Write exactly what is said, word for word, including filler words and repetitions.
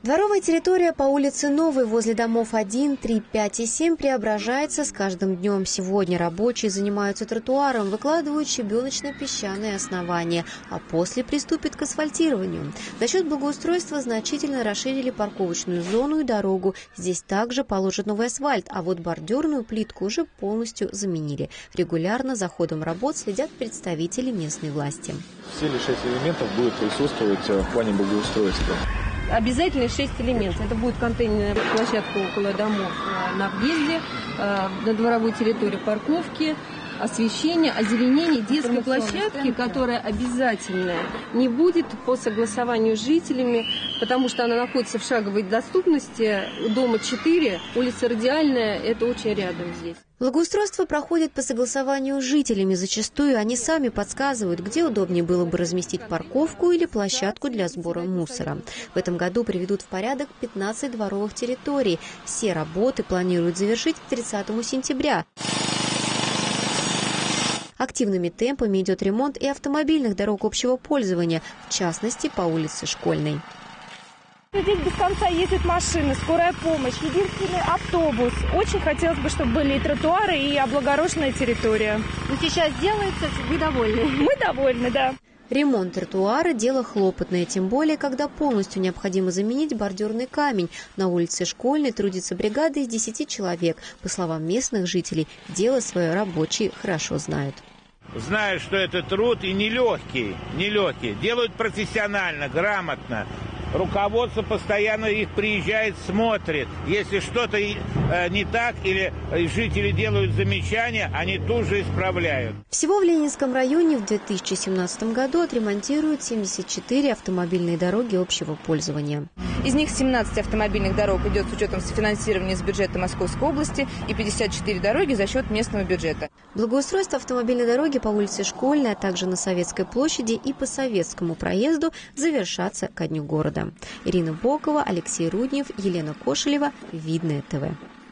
Дворовая территория по улице Новой возле домов один, три, пять и семь преображается с каждым днем. Сегодня рабочие занимаются тротуаром, выкладывают щебеночно-песчаные основания, а после приступят к асфальтированию. За счет благоустройства значительно расширили парковочную зону и дорогу. Здесь также положат новый асфальт, а вот бордюрную плитку уже полностью заменили. Регулярно за ходом работ следят представители местной власти. Все ли шесть элементов будут присутствовать в плане благоустройства? Обязательно шесть элементов. Это будет контейнерная площадка около домов на въезде, на дворовой территории парковки, освещение, озеленение, детской площадки, которая обязательная, не будет по согласованию с жителями, потому что она находится в шаговой доступности. Дома четыре, улица Радиальная, это очень рядом здесь. Благоустройство проходит по согласованию с жителями. Зачастую они сами подсказывают, где удобнее было бы разместить парковку или площадку для сбора мусора. В этом году приведут в порядок пятнадцать дворовых территорий. Все работы планируют завершить к тридцатому сентября. Активными темпами идет ремонт и автомобильных дорог общего пользования, в частности, по улице Школьной. Здесь без конца ездят машины, скорая помощь, единственный автобус. Очень хотелось бы, чтобы были и тротуары, и облагороженная территория. Но сейчас делается, вы довольны? Мы довольны, да. Ремонт тротуара – дело хлопотное, тем более, когда полностью необходимо заменить бордюрный камень. На улице Школьной трудится бригада из десяти человек. По словам местных жителей, дело свое рабочие хорошо знают. Знаю, что это труд и нелегкий, нелегкий. Делают профессионально, грамотно. Руководство постоянно их приезжает, смотрит. Если что-то не так или жители делают замечания, они тут же исправляют. Всего в Ленинском районе в две тысячи семнадцатом году отремонтируют семьдесят четыре автомобильные дороги общего пользования. Из них семнадцать автомобильных дорог идет с учетом софинансирования с бюджета Московской области и пятьдесят четыре дороги за счет местного бюджета. Благоустройство автомобильной дороги по улице Школьной, а также на Советской площади и по Советскому проезду завершатся ко дню города. Ирина Бокова, Алексей Руднев, Елена Кошелева. Видное ТВ.